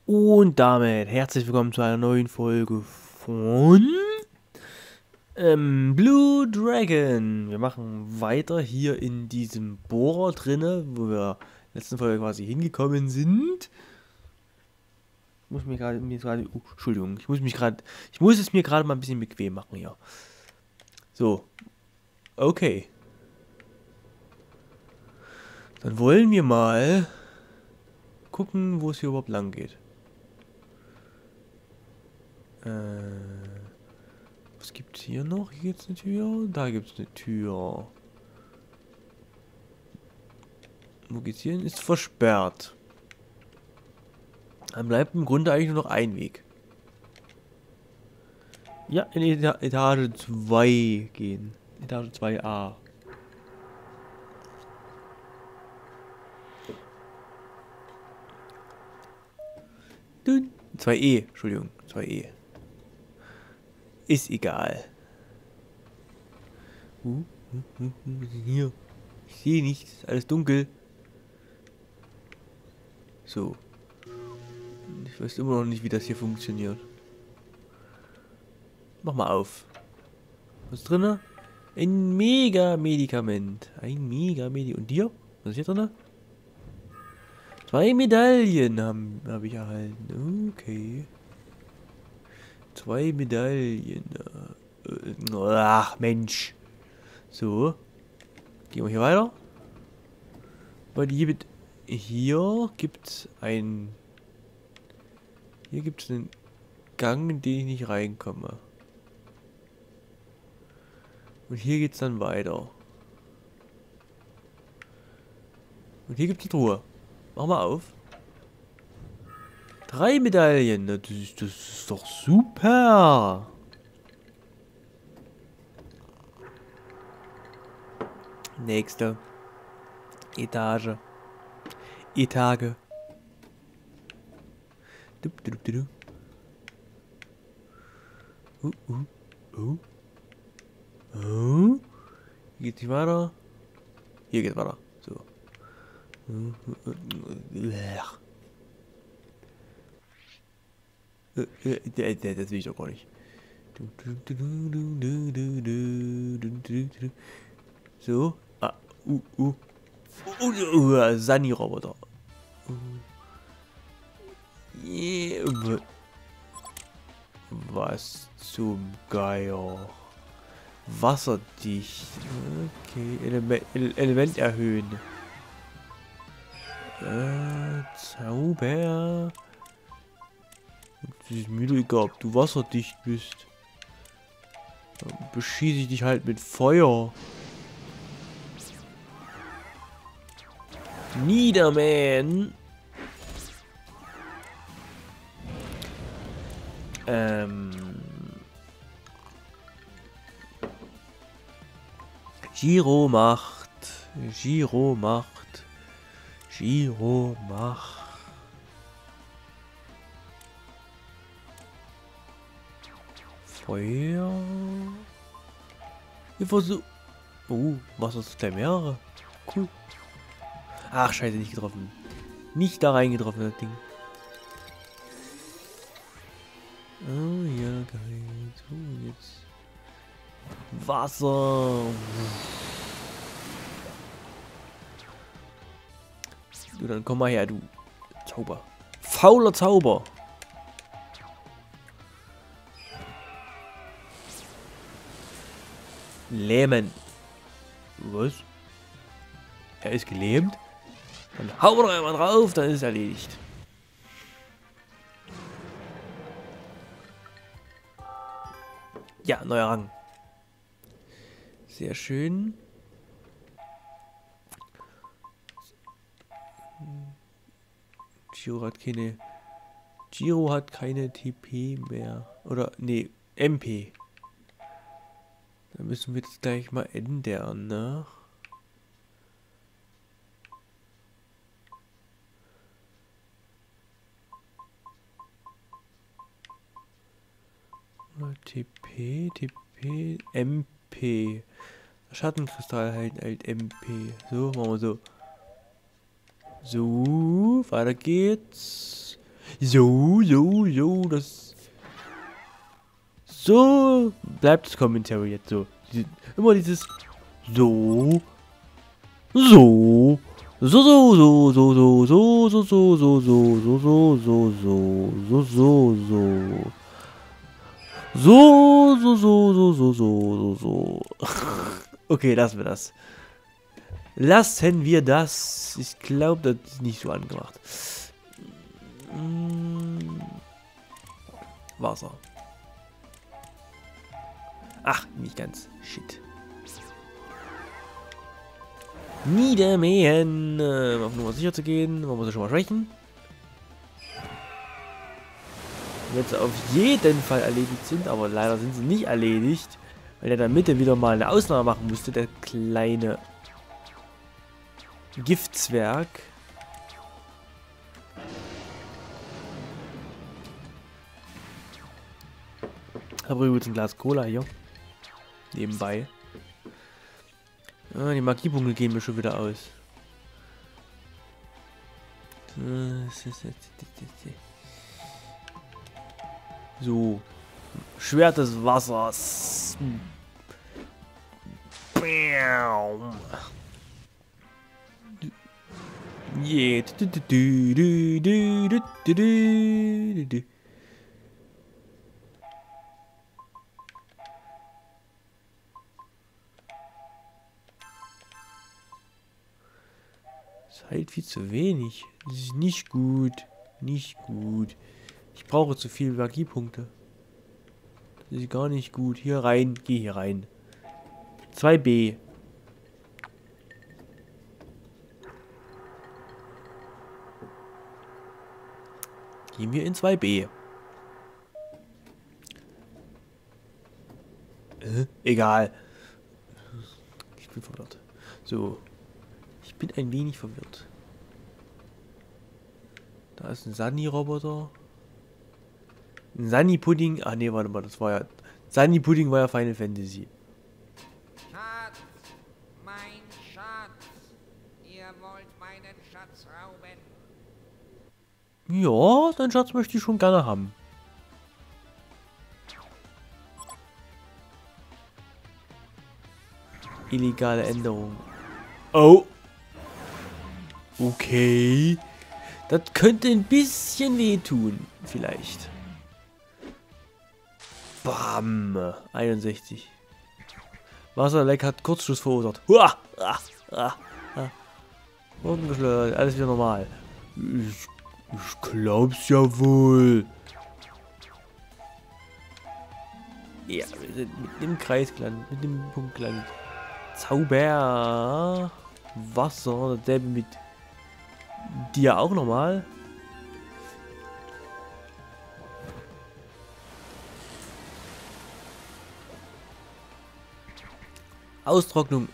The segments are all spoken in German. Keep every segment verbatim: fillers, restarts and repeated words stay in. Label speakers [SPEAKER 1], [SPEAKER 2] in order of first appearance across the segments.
[SPEAKER 1] Und damit herzlich willkommen zu einer neuen Folge von ähm, Blue Dragon. Wir machen weiter hier in diesem Bohrer drinne, wo wir in der letzten Folge quasi hingekommen sind. Ich muss mir gerade, mir gerade, oh, Entschuldigung, ich muss mich gerade, ich muss es mir gerade mal ein bisschen bequem machen hier. So, okay. Dann wollen wir mal gucken, wo es hier überhaupt lang geht. Äh, was gibt's hier noch? Hier gibt's eine Tür. Da gibt's eine Tür. Wo geht's hier hin? Ist versperrt. Dann bleibt im Grunde eigentlich nur noch ein Weg. Ja, in Eta Etage zwei gehen. Etage zwei a. zwei e, Entschuldigung, zwei e. Ist egal. Uh, uh, uh, uh, hier. Ich sehe nichts, alles dunkel. So. Ich weiß immer noch nicht, wie das hier funktioniert. Mach mal auf. Was ist drin? Ein Mega-Medikament. Ein Mega-Medikament. Und dir? Was ist hier drin? Zwei Medaillen habe hab ich erhalten. Okay. Zwei Medaillen. Ach, Mensch. So. Gehen wir hier weiter. Weil hier wird... Hier gibt's ein... Hier gibt es einen Gang, in den ich nicht reinkomme. Und hier geht's dann weiter. Und hier gibt es eine Truhe. Mach mal auf. Drei Medaillen. Das ist, das ist doch super. Nächste Etage. Etage. Du, du, du, du. Uh, uh, uh. Uh. Hier geht's nicht weiter. Hier geht's weiter. So. Uh, uh, uh, uh. Uh, uh, das will ich doch gar nicht. So. Ah. Uh, uh. Uh, uh, uh. Sani-Roboter. Uh. Yeah. Was zum Geier? Wasserdicht. Okay. Element, Ele Element erhöhen. Äh, Zauber. Es ist mir egal, ob du wasserdicht bist. Dann beschieße ich dich halt mit Feuer. Niedermähen. Ähm. Giro macht. Giro macht. Giro macht. Feuer. Wir versuchen. Oh, was ist gleich mehrere? Cool. Ach, scheiße, nicht getroffen. Nicht da reingetroffen, das Ding. Oh ja, geil. So, jetzt. Wasser. Du, dann komm mal her, du Zauber. Fauler Zauber. Lähmen. Was? Er ist gelähmt? Dann hauen wir doch einmal drauf, dann ist es erledigt. Ja, neuer Rang. Sehr schön. Giro hat keine... Giro hat keine T P mehr. Oder, nee, M P. Da müssen wir das gleich mal ändern, ne? T P, T P, M P. Schattenkristall halt, halt M P. So, machen wir so. So, weiter geht's. So, so, so, das... So bleibt das Commentary jetzt so. Die, immer dieses... So... So... So, so, so, so, so, so, so, so, so, so, so, so, so, so, so, so. So, so, so, so, so, so, so, so. Okay, lassen wir das. Lassen wir das. Ich glaube, das ist nicht so angebracht. Wasser. Ach, nicht ganz. Shit. Niedermähen. Äh, auf Nummer sicher zu gehen. Man muss ja schon mal schwächen. Jetzt auf jeden Fall erledigt sind, aber leider sind sie nicht erledigt, weil er in der Mitte wieder mal eine Ausnahme machen musste, der kleine Giftzwerg. Ich habe übrigens ein Glas Cola hier. Nebenbei. Ah, die Magiepunkte gehen mir schon wieder aus. So. Schwert des Wassers. Yeah. Das ist halt viel zu wenig. Das ist nicht gut. Nicht gut. Ich brauche zu viele Magiepunkte. Das ist gar nicht gut. Hier rein. Geh hier rein. zwei B. Gehen wir in zwei B. Äh, egal. Ich bin verwirrt. So. Ich bin ein wenig verwirrt. Da ist ein Sunny-Roboter. Ein Sunny-Pudding. Ach nee, warte mal, das war ja... Sunny-Pudding war ja Final Fantasy.
[SPEAKER 2] Schatz, mein Schatz. Ihr wollt meinen Schatz rauben.
[SPEAKER 1] Ja, deinen Schatz möchte ich schon gerne haben. Illegale Änderung. Oh. Okay. Das könnte ein bisschen wehtun. Vielleicht. Bam. einundsechzig. Wasserleck hat Kurzschluss verursacht. Huah. Ah, ah, ah. Ungeschleudert. Alles wieder normal. Ich, ich glaub's ja wohl. Ja, wir sind mit dem Kreis gelandet. Mit dem Punkt gelandet. Zauber. Wasser. Dasselbe mit dir auch nochmal. Austrocknung.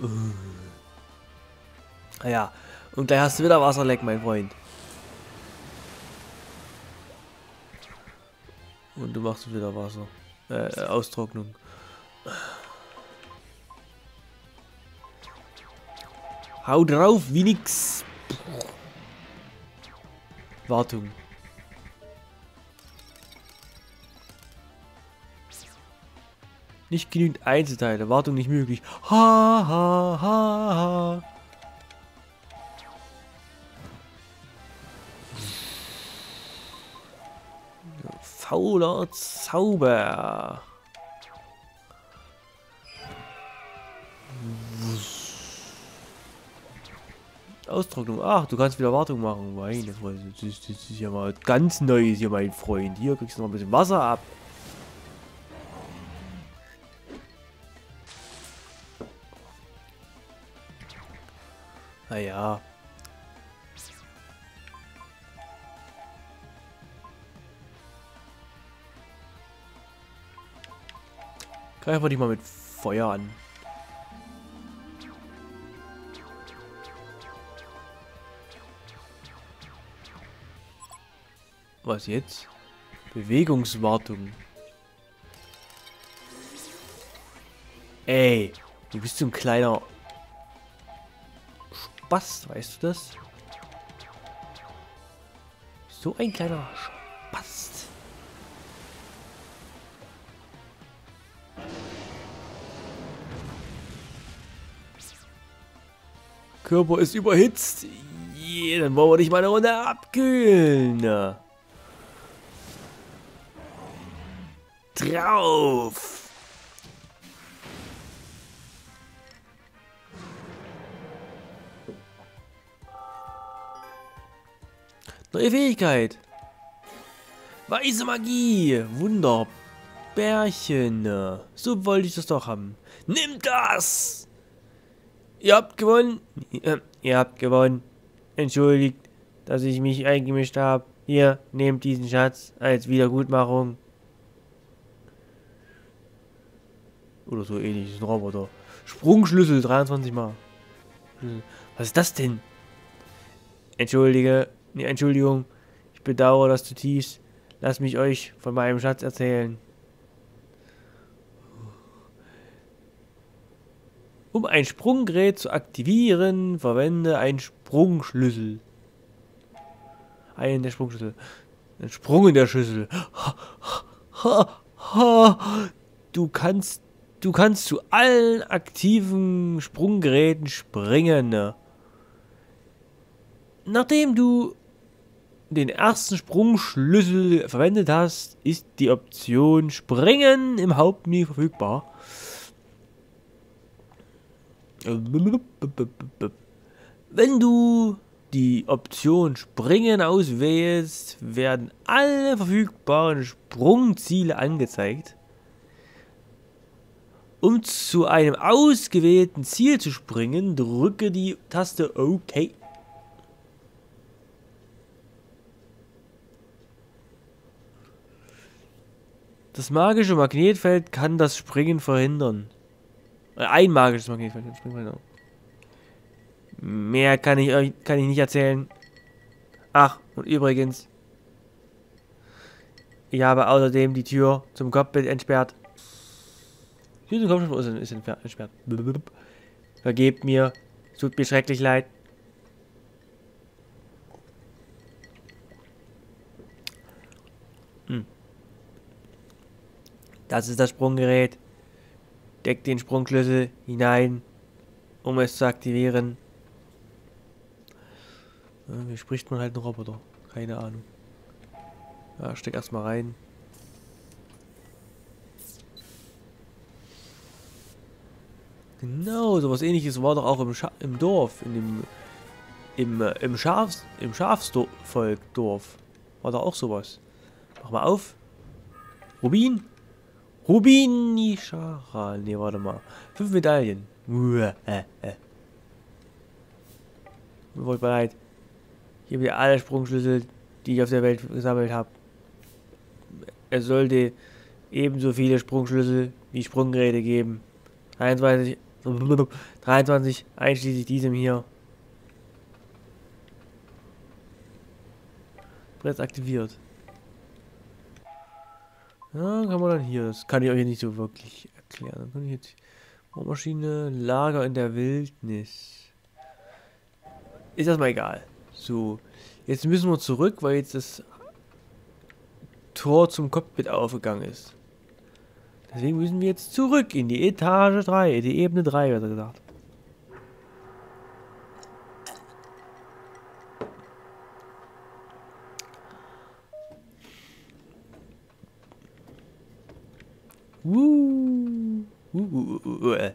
[SPEAKER 1] Ah ja. Und gleich hast du wieder Wasserleck, mein Freund. Und du machst wieder Wasser. Äh, Austrocknung. Hau drauf, wie nix. Wartung. Nicht genügend Einzelteile. Wartung nicht möglich. Ha, ha, ha, ha. Fauler Zauber. Austrocknung. Ach, du kannst wieder Wartung machen. Meine Freunde, das ist, das ist ja mal ganz Neues hier, mein Freund. Hier kriegst du noch ein bisschen Wasser ab. Naja. Greifen wir dich mal mit Feuer an. Was jetzt? Bewegungswartung. Ey, du bist so ein kleiner Spaß, weißt du das? So ein kleiner verpasst. Körper ist überhitzt. Yeah, dann wollen wir dich mal eine Runde abkühlen. Drauf. Neue Fähigkeit. Weiße Magie. Wunderbärchen. So wollte ich das doch haben. Nimm das. Ihr habt gewonnen. Ihr habt gewonnen. Entschuldigt, dass ich mich eingemischt habe. Hier, nehmt diesen Schatz als Wiedergutmachung. Oder so ähnlich. Das ist ein Roboter. Sprungschlüssel, dreiundzwanzig Mal. Was ist das denn? Entschuldige. Nee, Entschuldigung. Ich bedauere das zutiefst. Lasst mich euch von meinem Schatz erzählen. Um ein Sprunggerät zu aktivieren, verwende einen Sprungschlüssel. Einen der Sprungschlüssel. Ein Sprung in der Schüssel. Du kannst, du kannst zu allen aktiven Sprunggeräten springen. Nachdem du den ersten Sprungschlüssel verwendet hast, ist die Option Springen im Hauptmenü verfügbar. Wenn du die Option Springen auswählst, werden alle verfügbaren Sprungziele angezeigt. Um zu einem ausgewählten Ziel zu springen, drücke die Taste OK. Das magische Magnetfeld kann das Springen verhindern. Ein magisches Magnetfeld. Mehr kann ich euch kann ich nicht erzählen. Ach, und übrigens. Ich habe außerdem die Tür zum Cockpit entsperrt. Die Tür zum Cockpit ist entsperrt. Vergebt mir. Es tut mir schrecklich leid. Hm. Das ist das Sprunggerät. Deckt den Sprungschlüssel hinein, um es zu aktivieren. Ja, wie spricht man halt einen Roboter? Keine Ahnung. Ja, steck erstmal rein. Genau, sowas ähnliches war doch auch im, Scha im Dorf, in dem im, äh, im Schafs im Schafsvolk-Dorf. War da auch sowas. Mach mal auf. Rubin? Rubin Nishara. Ne, warte mal. Fünf Medaillen. Mir wollt bereit. Ich habe hier alle Sprungschlüssel, die ich auf der Welt gesammelt habe. Es sollte ebenso viele Sprungschlüssel wie Sprunggeräte geben. dreiundzwanzig, dreiundzwanzig einschließlich diesem hier. Bereits aktiviert. Ja, kann man dann hier. Das kann ich euch nicht so wirklich erklären. Dann kann ich jetzt Maschine, Lager in der Wildnis. Ist das mal egal. So, jetzt müssen wir zurück, weil jetzt das Tor zum Cockpit aufgegangen ist. Deswegen müssen wir jetzt zurück in die Etage drei, die Ebene drei, wird er gesagt. Uh, uh, uh, uh, uh.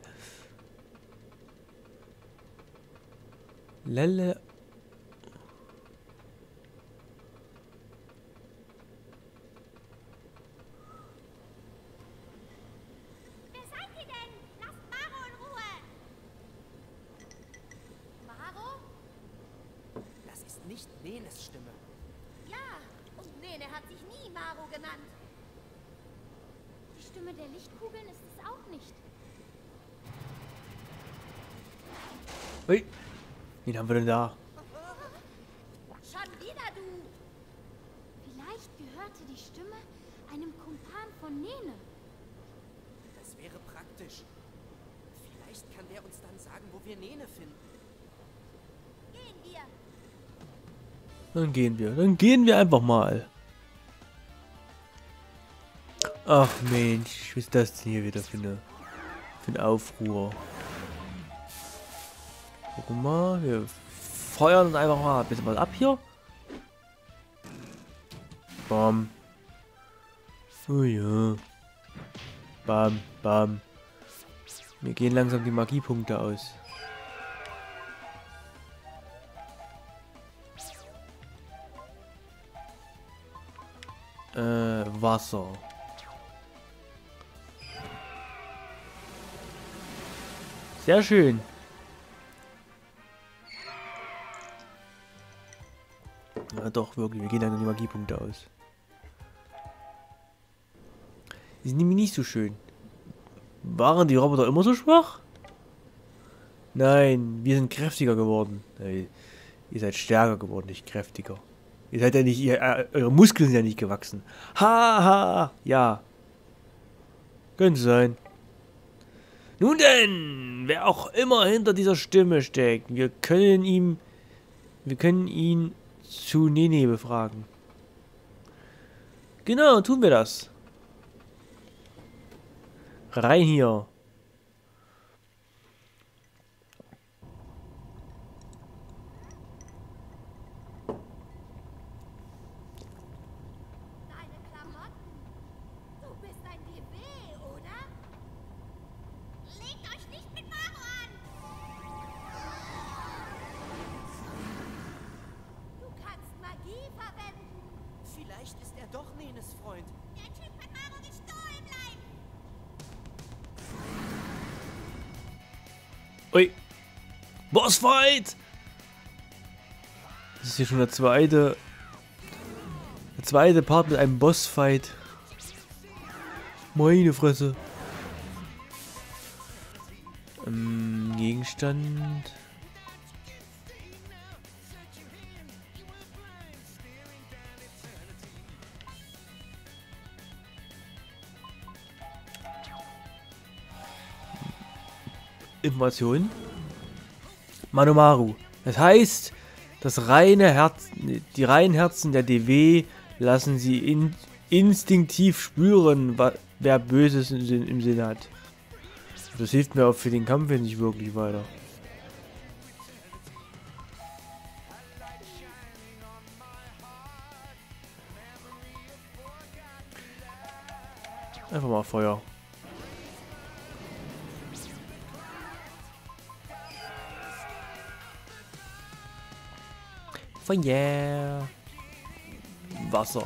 [SPEAKER 1] Lelle.
[SPEAKER 3] Wer seid ihr denn? Lasst Maro in Ruhe! Maro?
[SPEAKER 4] Das ist nicht Nenes Stimme.
[SPEAKER 3] Ja, und Nene hat sich nie Maro genannt. Die Stimme der Lichtkugeln ist es auch nicht.
[SPEAKER 1] Ui. Wen haben wir denn da?
[SPEAKER 3] Schon wieder du! Vielleicht gehörte die Stimme einem Kumpan von Nene.
[SPEAKER 4] Das wäre praktisch. Vielleicht kann der uns dann sagen, wo wir Nene finden.
[SPEAKER 3] Gehen wir!
[SPEAKER 1] Dann gehen wir. Dann gehen wir einfach mal. Ach Mensch, was ist das denn hier wieder für, eine, für ein Aufruhr? Guck mal, wir feuern uns einfach mal ein bisschen was ab hier. Bam. Oh ja. Bam, bam. Mir gehen langsam die Magiepunkte aus. Äh, Wasser. Sehr schön. Ja doch, wirklich, wir gehen dann die Magiepunkte aus. Die sind nämlich nicht so schön. Waren die Roboter immer so schwach? Nein, wir sind kräftiger geworden. Hey, ihr seid stärker geworden, nicht kräftiger. Ihr seid ja nicht, ihr, äh, eure Muskeln sind ja nicht gewachsen. Ha, ha, ja. Könnte sein. Nun denn, wer auch immer hinter dieser Stimme steckt, wir können ihm, wir können ihn zu Nene befragen. Genau, tun wir das. Rein hier.
[SPEAKER 3] Deine Klamotten. Du bist ein D W, oder? Legt euch nicht mit Maro an! Du kannst Magie verwenden.
[SPEAKER 4] Vielleicht ist er doch Nenes Freund.
[SPEAKER 3] Der Typ hat Maro gestohlen bleiben.
[SPEAKER 1] Ui. Bossfight! Das ist hier schon der zweite. Der zweite Part mit einem Bossfight. Meine Fresse. Ähm, Gegenstand. Informationen. Manomaru. Das heißt, das reine Herz, die reinen Herzen der D W lassen sie in, instinktiv spüren, wa, wer Böses im, Sinn, im Sinn hat. Das hilft mir auch für den Kampf nicht wirklich weiter. Einfach mal Feuer. Feuer. Wasser.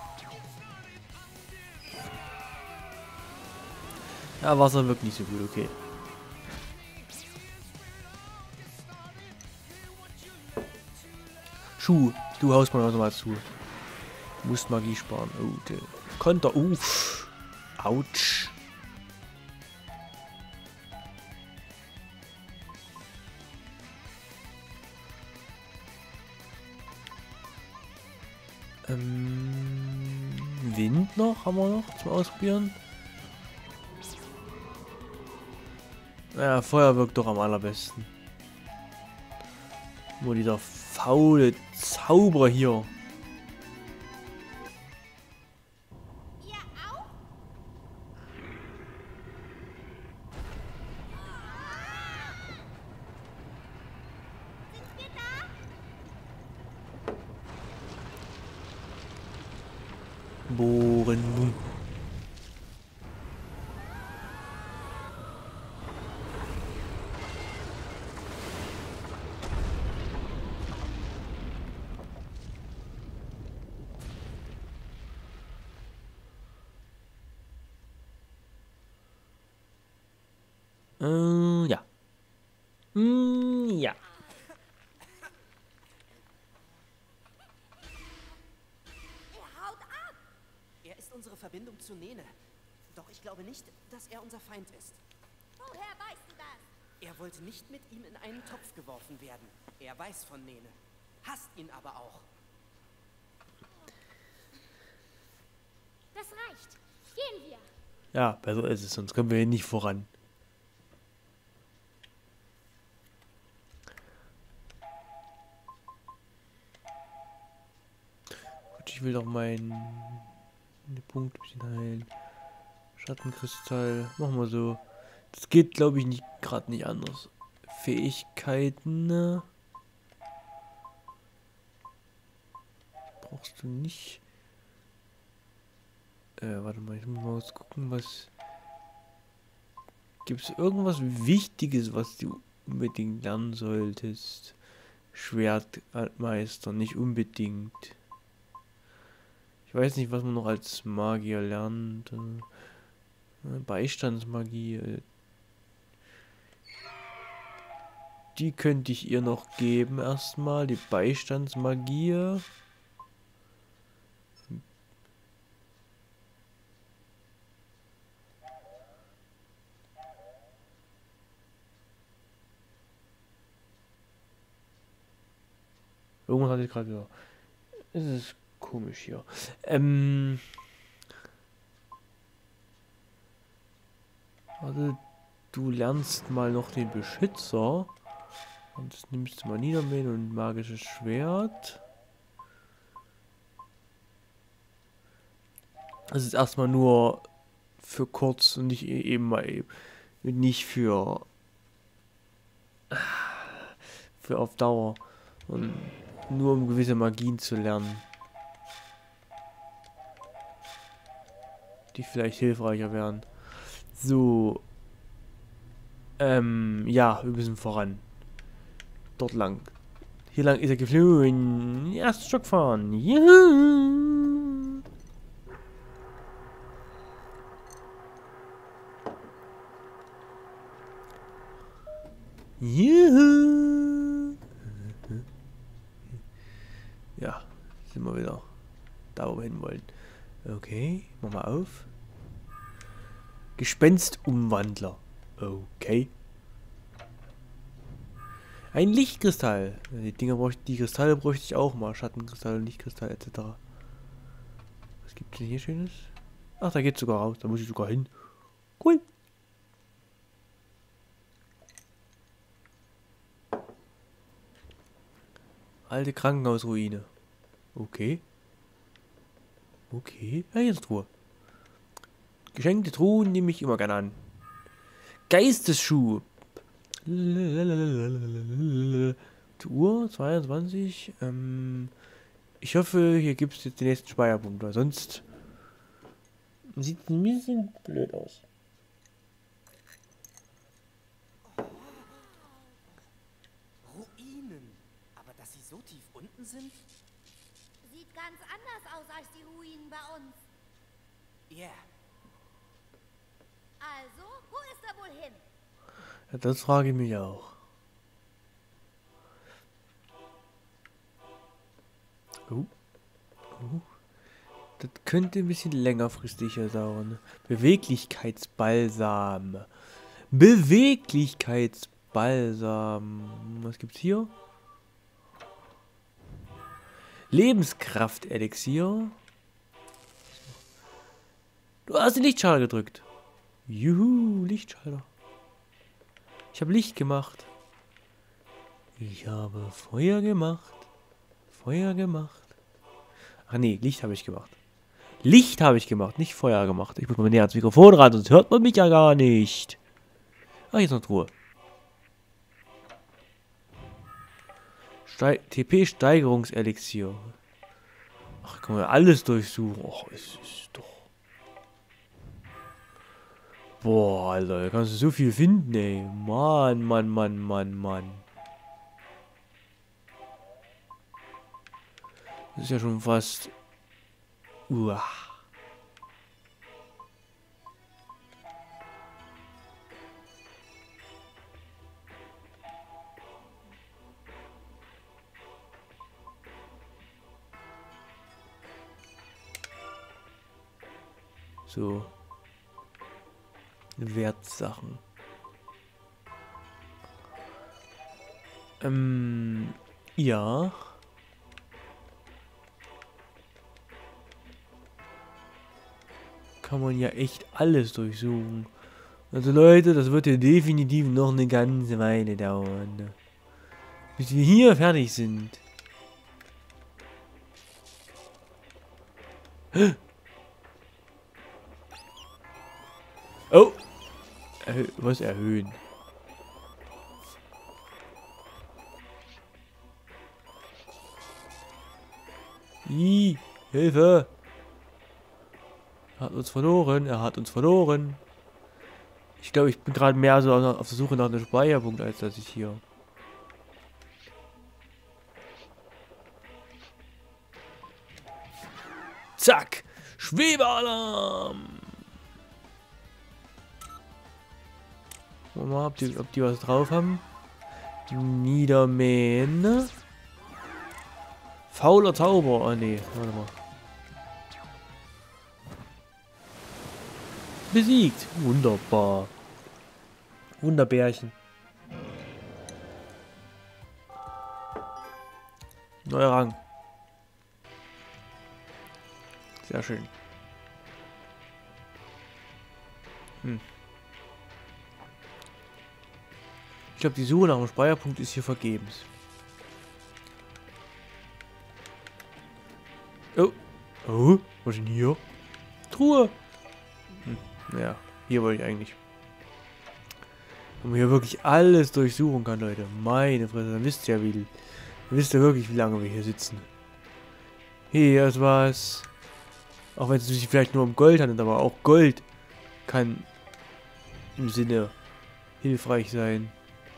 [SPEAKER 1] Ja, Wasser wirkt nicht so gut, okay. Schuh, du haust mal mal zu. Du musst Magie sparen. Oh, der Konter. Uff. Autsch. Ähm, Wind noch? Haben wir noch zum Ausprobieren? Ja, Feuer wirkt doch am allerbesten. Nur dieser faule Zauberer hier.
[SPEAKER 3] Ihr auch? Sind wir da?
[SPEAKER 1] Bohren. Äh, ja. Mm, ja.
[SPEAKER 3] Er haut ab.
[SPEAKER 4] Er ist unsere Verbindung zu Nene. Doch ich glaube nicht, dass er unser Feind ist.
[SPEAKER 3] Woher weißt du das?
[SPEAKER 4] Er wollte nicht mit ihm in einen Topf geworfen werden. Er weiß von Nene. Hasst ihn aber auch.
[SPEAKER 3] Das reicht. Gehen wir.
[SPEAKER 1] Ja, besser ist es, sonst kommen wir hier nicht voran. Gut, ich will doch meinen Punkt ein bisschen heilen. Schattenkristall. Machen wir so. Das geht, glaube ich, nicht gerade nicht anders. Fähigkeiten. Ne? Brauchst du nicht. Äh, warte mal, ich muss mal kurz gucken, was. Gibt es irgendwas Wichtiges, was du unbedingt lernen solltest? Schwertmeister, nicht unbedingt. Ich weiß nicht, was man noch als Magier lernt. Beistandsmagie. Die könnte ich ihr noch geben erstmal. Die Beistandsmagie. Irgendwas hatte ich gerade wieder. Es ist komisch hier. Ähm. Also, du lernst mal noch den Beschützer. Und das nimmst du mal Niedermähen und magisches Schwert. Das ist erstmal nur für kurz und nicht eben mal eben. Nicht für. Für auf Dauer. Und nur um gewisse Magien zu lernen. Die vielleicht hilfreicher wären. So. Ähm, ja, wir müssen voran. Dort lang. Hier lang ist er geflogen. Erst Stock fahren. Juhu. Juhu. Ja, sind wir wieder da, wo wir hin wollen. Okay, mach mal auf. Gespenstumwandler. Okay. Ein Lichtkristall. Die Dinger bräuchte, die Kristalle bräuchte ich auch mal. Schattenkristall, Lichtkristall et cetera. Was gibt es denn hier Schönes? Ach, da geht's sogar raus. Da muss ich sogar hin. Cool. Alte Krankenhausruine. Okay. Okay. Ja, hier ist Truhe. Geschenkte Truhen nehme ich immer gerne an. Geistesschuh. Uhr zweiundzwanzig. Ähm, ich hoffe, hier gibt es jetzt den nächsten Speicherpunkt, weil sonst sieht es ein bisschen blöd aus.
[SPEAKER 4] Ruinen. Aber dass sie so tief unten sind?
[SPEAKER 3] Sieht ganz anders aus als die Ruinen bei uns.
[SPEAKER 4] Ja. Yeah.
[SPEAKER 3] Also, wo ist er wohl hin?
[SPEAKER 1] Ja, das frage ich mich auch. Oh. Oh. Das könnte ein bisschen längerfristiger dauern. Beweglichkeitsbalsam. Beweglichkeitsbalsam. Was gibt's hier? Lebenskraft-Elixier. Du hast den Lichtschalter gedrückt. Juhu, Lichtschalter. Ich habe Licht gemacht. Ich habe Feuer gemacht. Feuer gemacht. Ach nee, Licht habe ich gemacht. Licht habe ich gemacht, nicht Feuer gemacht. Ich muss mal näher ans Mikrofon ran, sonst hört man mich ja gar nicht. Ah, hier ist noch Truhe. T P-Steigerungselixier. Ach, kann man alles durchsuchen. Och, es ist doch... Boah, Alter, da kannst du so viel finden, ey. Mann, Mann, Mann, Mann, Mann. Das ist ja schon fast... Uah. So. Wertsachen. Ähm, ja. Kann man ja echt alles durchsuchen. Also Leute, das wird ja definitiv noch eine ganze Weile dauern. Bis wir hier fertig sind. Erhö was erhöhen? Ih, Hilfe! Er hat uns verloren, er hat uns verloren. Ich glaube, ich bin gerade mehr so auf der Suche nach einem Speicherpunkt, als dass ich hier... Zack! Schwebealarm! Mal, ob die, ob die was drauf haben. Niedermähen. Fauler Zauber. Oh nee, warte mal. Besiegt. Wunderbar. Wunderbärchen. Neuer Rang. Sehr schön. Hm. Ich glaube, die Suche nach dem Speicherpunkt ist hier vergebens. Oh. Oh, was ist denn hier? Truhe. Hm. Ja, hier wollte ich eigentlich. Wenn man hier wirklich alles durchsuchen kann, Leute. Meine Fresse, dann wisst ihr ja, wie... Dann wisst ihr wirklich, wie lange wir hier sitzen. Hier ist was. Auch wenn es sich vielleicht nur um Gold handelt, aber auch Gold kann im Sinne hilfreich sein.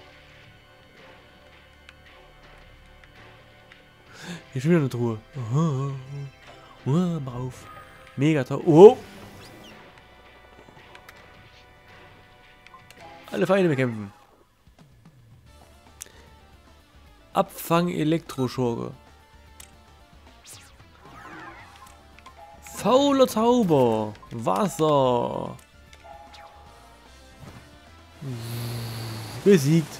[SPEAKER 1] Hier ist wieder eine Truhe. Oh, oh, oh, mach auf. Mega toll. Oh! Alle Feinde bekämpfen. Abfang Elektroschurke. Fauler Zauber. Wasser. Besiegt.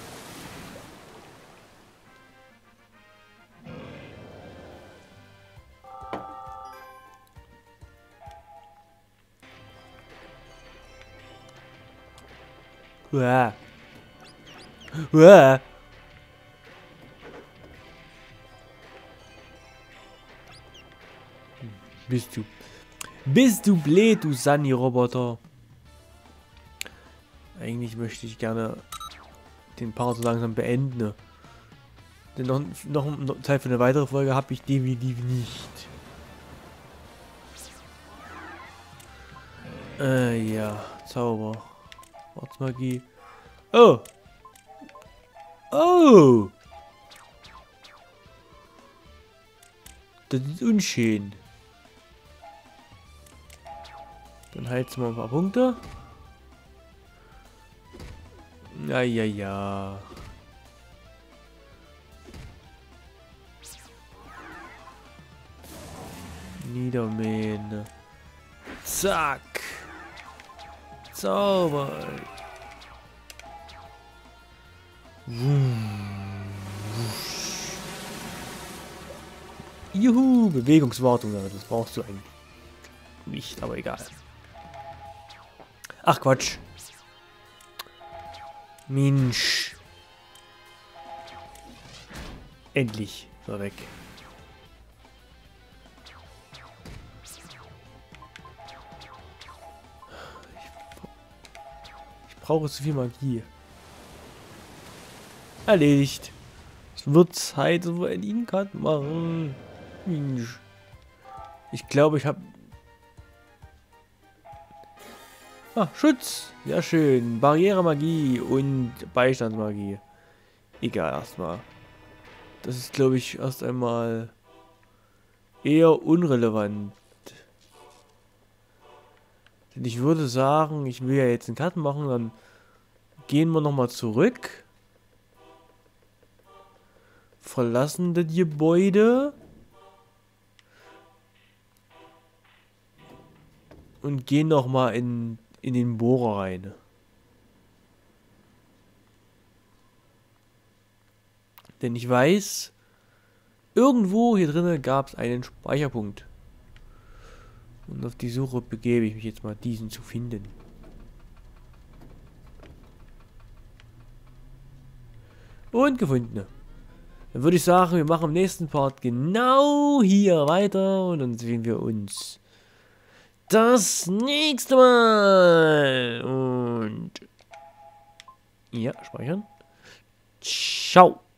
[SPEAKER 1] Uah. Uah. Bist du. Bist du blöd, du Sunny-Roboter. Eigentlich möchte ich gerne den Part so langsam beenden. Ne? Denn noch, noch, noch Zeit für eine weitere Folge habe ich definitiv nicht. Äh, ja. Zauber. Ortsmagie. Oh! Oh! Das ist unschön. Dann heizen wir ein paar Punkte. Ja, ja, ja. Niedermähen. Zack. Zauber. Juhu, Bewegungswartung, das brauchst du eigentlich nicht, aber egal. Ach Quatsch. Mensch. Endlich war weg. Ich brauche zu viel Magie. Erledigt. Es wird Zeit, so ein Inkat machen. Mensch. Ich glaube, ich habe... Ah, Schutz. Ja, schön. Barrieremagie und Beistandsmagie. Egal, erstmal. Das ist, glaube ich, erst einmal eher unrelevant. Denn ich würde sagen, ich will ja jetzt einen Cut machen, dann gehen wir nochmal zurück. Verlassen das Gebäude. Und gehen nochmal in, in den Bohrer rein. Denn ich weiß, irgendwo hier drinnen gab es einen Speicherpunkt. Und auf die Suche begebe ich mich jetzt mal, diesen zu finden. Und gefunden. Dann würde ich sagen, wir machen im nächsten Part genau hier weiter. Und dann sehen wir uns das nächste Mal. Und Ja, speichern. Ciao.